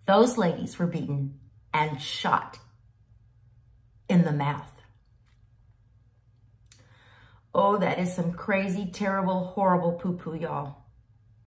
Those ladies were beaten and shot in the mouth. Oh, that is some crazy, terrible, horrible poo-poo, y'all.